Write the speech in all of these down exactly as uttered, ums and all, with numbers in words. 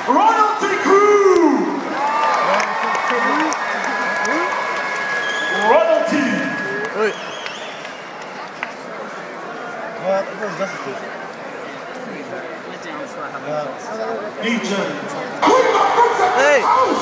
Royalty crew. Royalty. Oi. What was that? Legion. Hey.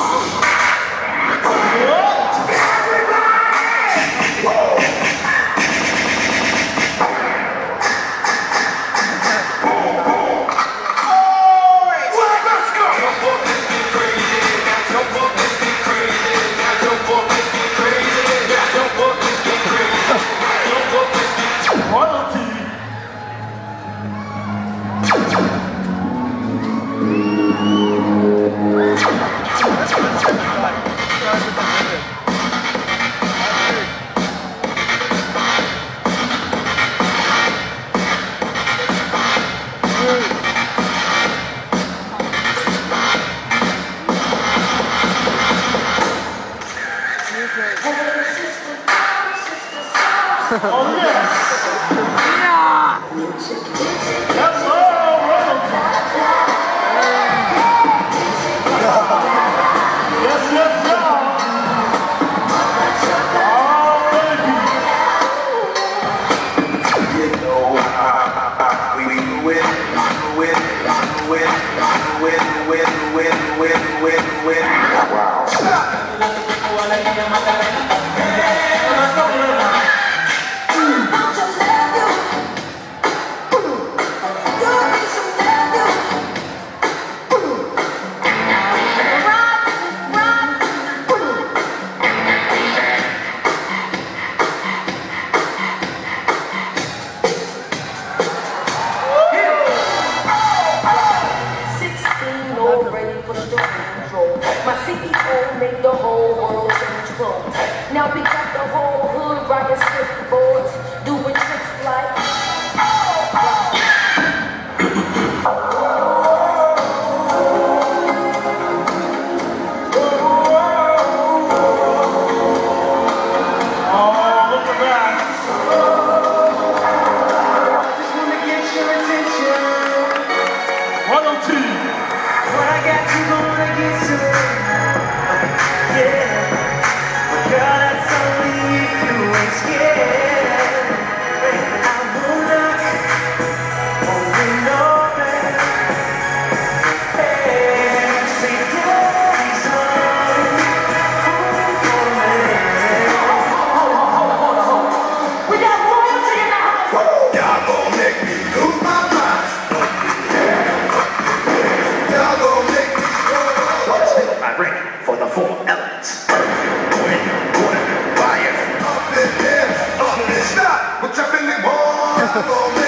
Oh yes! Yeah! That's all royalty! Yes, yes, y'all! Oh, baby! You know how we win, win, win, win, win, win, win, win, win. Wow. My C E O made the whole world change clothes. Now we got the whole hood rocking skateboards, doing tricks like Oh, look at that! I just wanna get your attention. Royalty! What I got you gonna get to. Yeah, but girl, that's only if you ain't scared. I will not open open. Hey, say daddy's home. we got royalty in the house. Y'all gon' make me lose my mind. Y'all gon' make me I ring for the four elements. Wind, water, fire. up in there, up and stop. What you really want?